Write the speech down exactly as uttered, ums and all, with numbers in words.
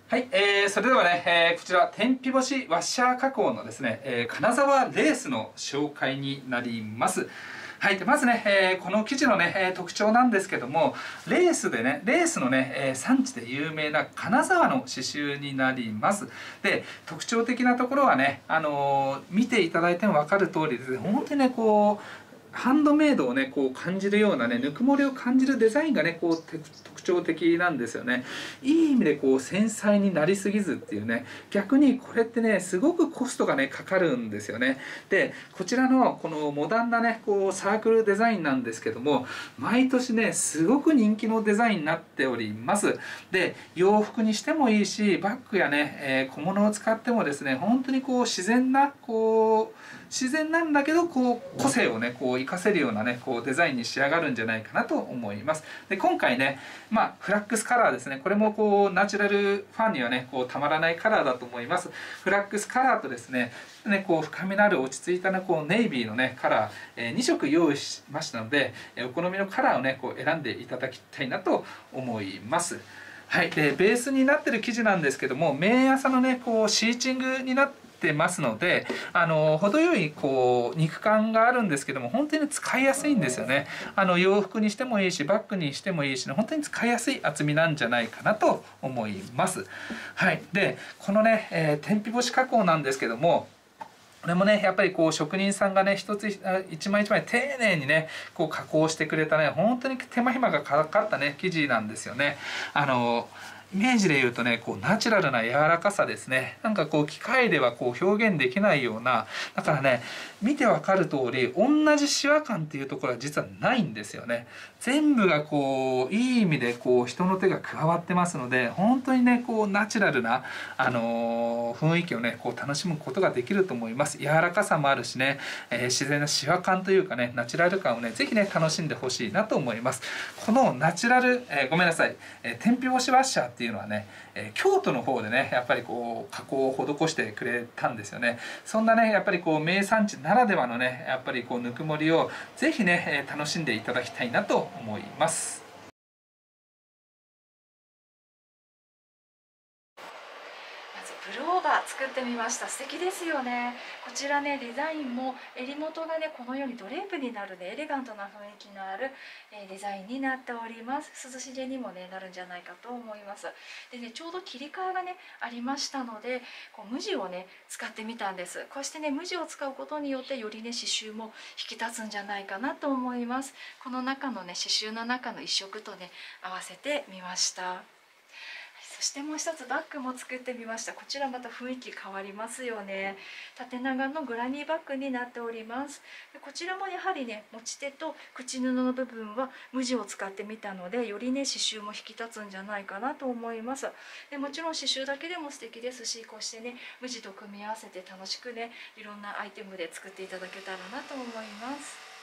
はい、えー、それではね、えー、こちら天日干しワッシャー加工のですね、えー、金沢レースの紹介になります。はい、でまずね、えー、この生地のね、えー、特徴なんですけども、レースでね、レースのね、えー、産地で有名な金沢の刺繍になります。で、特徴的なところはね、あのー、見ていただいても分かる通りですね、本当にね、こう、ハンドメイドをねこう感じるようなねぬくもりを感じるデザインがねこう特徴的なんですよね。いい意味でこう繊細になりすぎずっていうね、逆にこれってねすごくコストがねかかるんですよね。でこちらのこのモダンなねこうサークルデザインなんですけども、毎年ねすごく人気のデザインになっております。で洋服にしてもいいし、バッグやね、えー、小物を使ってもですね本当にこう自然なこう自然なんだけどこう個性をねこう活かせるようなねこうデザインに仕上がるんじゃないかなと思います。で今回ね、まあ、フラックスカラーですね、これもこうナチュラルファンにはねこうたまらないカラーだと思います。フラックスカラーとですねねこう深みのある落ち着いた、ね、こうネイビーのねカラー、えー、に色用意しましたので、お好みのカラーをねこう選んでいただきたいなと思います。はい、でベースになってる生地なんですけども、綿麻のねこうシーチングになっててますので、あの程よいこう肉感があるんですけども、本当に使いやすいんですよね。あの洋服にしてもいいしバッグにしてもいいし、ね、本当に使いやすい厚みなんじゃないかなと思います。はい、でこのね、えー、天日干し加工なんですけども、これもねやっぱりこう職人さんがね一つ一枚一枚丁寧にねこう加工してくれたね、本当に手間暇がかかったね生地なんですよね。あのイメージで言うとねこうナチュラルな柔らかさですね。なんかこう機械ではこう表現できないような、だからね見てわかる通り同じシワ感っていうところは実はないんですよね。全部がこういい意味でこう人の手が加わってますので、本当にねこうナチュラルな、あのー、雰囲気をねこう楽しむことができると思います。柔らかさもあるしね、えー、自然なシワ感というかねナチュラル感をね是非ね楽しんでほしいなと思います。このナチュラル、えー、ごめんなさい、えー、天日干しワッシャーっていうのはね、えー、京都の方でねやっぱりこう加工を施してくれたんですよね。そんなねやっぱりこう名産地ならではのねやっぱりこうぬくもりを是非ね楽しんでいただきたいなと思います。 プルオーバー作ってみました。素敵ですよね。こちらねデザインも襟元がねこのようにドレープになるねエレガントな雰囲気のある、えー、デザインになっております。涼しげにもねなるんじゃないかと思います。でねちょうど切り替えがねありましたので、こう無地をね使ってみたんです。こうしてね無地を使うことによってよりね刺繍も引き立つんじゃないかなと思います。この中のね刺繍の中の一色とね合わせてみました。そしてもう一つバッグも作ってみました。こちらまた雰囲気変わりますよね。縦長のグラニーバッグになっております。でこちらもやはりね持ち手と口布の部分は無地を使ってみたので、よりね刺繍も引き立つんじゃないかなと思います。でもちろん刺繍だけでも素敵ですし、こうしてね無地と組み合わせて楽しくねいろんなアイテムで作っていただけたらなと思います。